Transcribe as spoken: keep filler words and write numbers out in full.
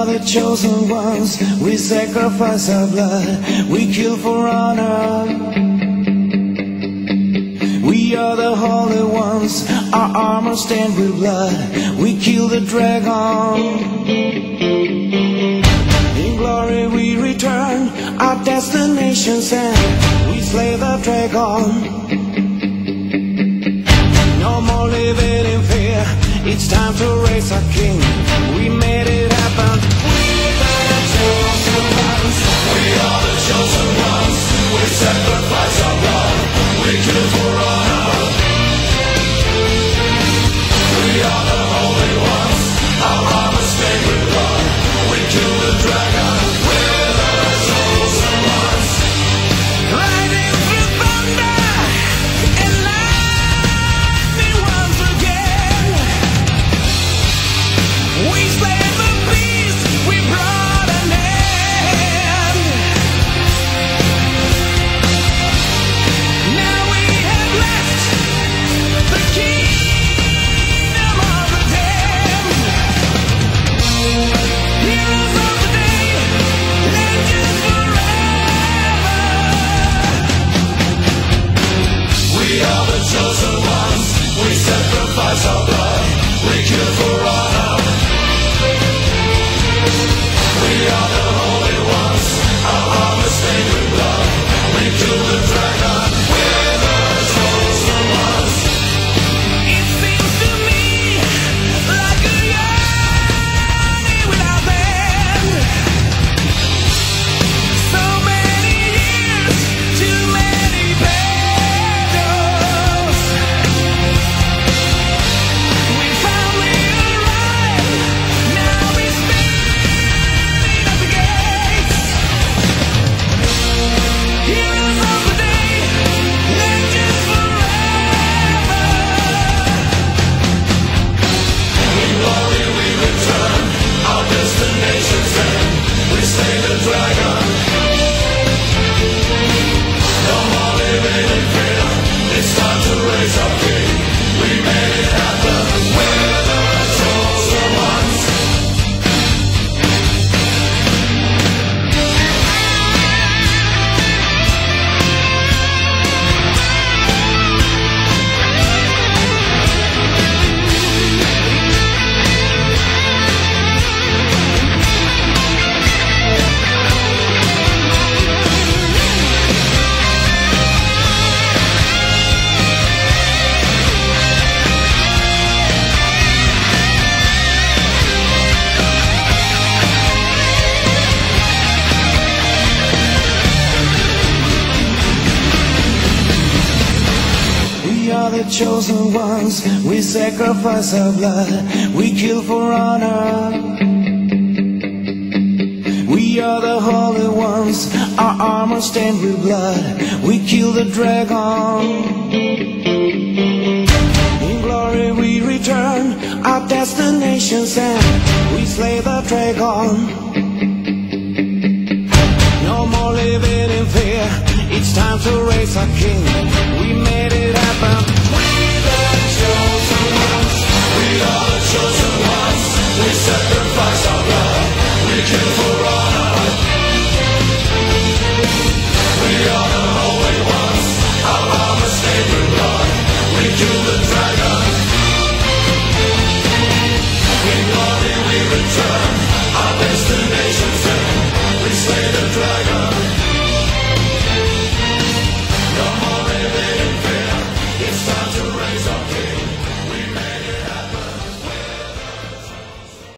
are the chosen ones, we sacrifice our blood, we kill for honor. We are the holy ones, our armor stained with blood, we kill the dragon. In glory we return, our destination's end, we slay the dragon. No more living in fear, it's time to raise our king. We made it happen. We are the chosen ones. We are the chosen ones. We sacrifice our blood. We kill for honor. We are the holy ones. Our armor stained with blood. We kill the dragon. We're the chosen ones. Riding through thunder and lightning once again. We slay the beast, we brought an end. Now we have left the kingdom of the damned. Heroes of the day, legends forever. We are the chosen ones, we sacrifice our blood, we kill for honor. We are the holy ones, our armor stained with blood, we kill the dragon, we're the chosen ones. It seems to me like a journey without end. So many years, too many battles. We finally arrived, now we speed at the gates. Heroes of the day, legends forever. In glory we return, our destination's end. We slay the dragon. No more living in fear, it's time to raise our king. We made it happen, we're the chosen ones. We are the chosen ones, we sacrifice our blood, we kill for honor. We are the holy ones, our armor stained with blood, we kill the dragon. In glory we return, our destination's end, we slay the dragon. No more living in fear, it's time to raise our king. We made it happen. We the chosen ones. We are the chosen ones. We sacrifice our blood. We kill for honor. We are the holy ones. Our armor stained with blood. We kill the dragon. In glory we return.